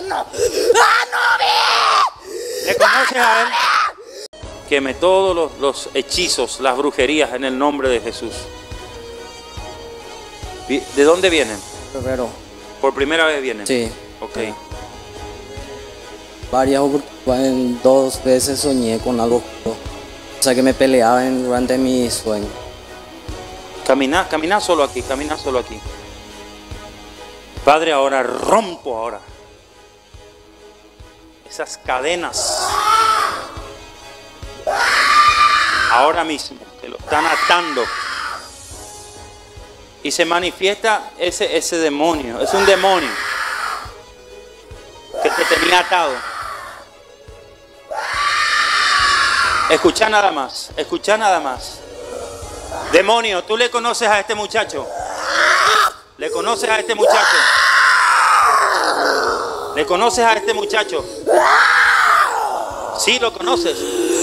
infierno. ¡Anubis! ¿Le conoces a él? Queme todos los hechizos, las brujerías en el nombre de Jesús. ¿De dónde vienen? Febrero. ¿Por primera vez vienen? Sí. Ok. Varias oportunidades, 2 veces soñé con algo. O sea que me peleaba durante mi sueño. Camina solo aquí, camina solo aquí. Padre, ahora rompo ahora esas cadenas. Ahora mismo, que lo están atando. Y se manifiesta ese demonio. Es un demonio que te tenía atado. Escucha nada más, escucha nada más. Demonio, ¿tú le conoces a este muchacho? ¿Le conoces a este muchacho? ¿Le conoces a este muchacho? Sí, lo conoces.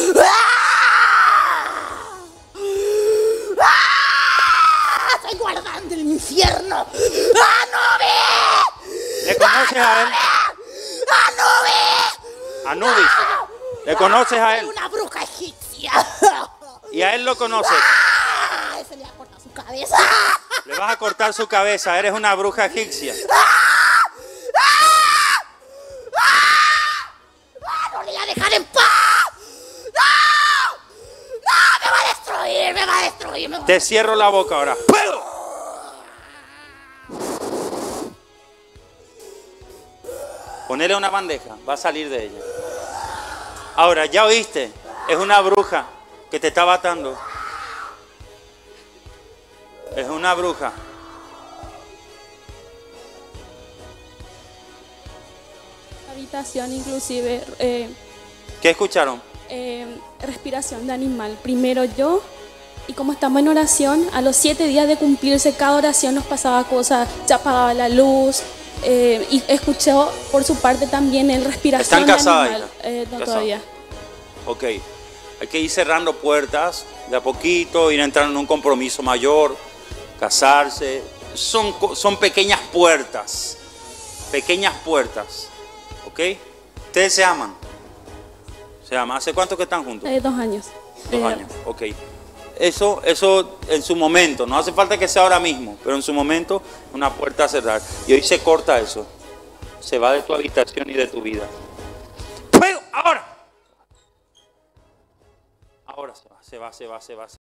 ¡Soy guardián del infierno! ¡Anubis! ¿Le conoces a él? ¡Anubis! Anubis. ¿Le conoces a él? Una bruja egipcia. Y a él lo conoces. Se le va a cortar su cabeza. Le vas a cortar su cabeza. Eres una bruja egipcia. ¡No le voy a dejar en paz! ¡No! ¡No! ¡Me va a destruir! ¡Me va a destruir! Me va a... Te cierro la boca ahora. ¡Puedo! Ponele una bandeja. Va a salir de ella. Ahora, ya oíste. Es una bruja que te está matando. Es una bruja. Habitación inclusive, ¿Qué escucharon? respiración de animal. Primero yo, y como estamos en oración, a los 7 días de cumplirse cada oración nos pasaba cosas, se apagaba la luz, y escuchó por su parte también el respiración ¿Están de casadas, animal. No ¿Casadas? todavía. Ok. Hay que ir cerrando puertas de a poquito, ir entrando en un compromiso mayor, casarse. Son pequeñas puertas. Pequeñas puertas. ¿Ok? Ustedes se aman. Se aman. ¿Hace cuánto que están juntos? 2 años. 2 años. Ok. Eso en su momento. No hace falta que sea ahora mismo, pero en su momento una puerta a cerrar. Y hoy se corta eso. Se va de tu habitación y de tu vida. ¡Fuego! ¡Ahora! Ahora se va.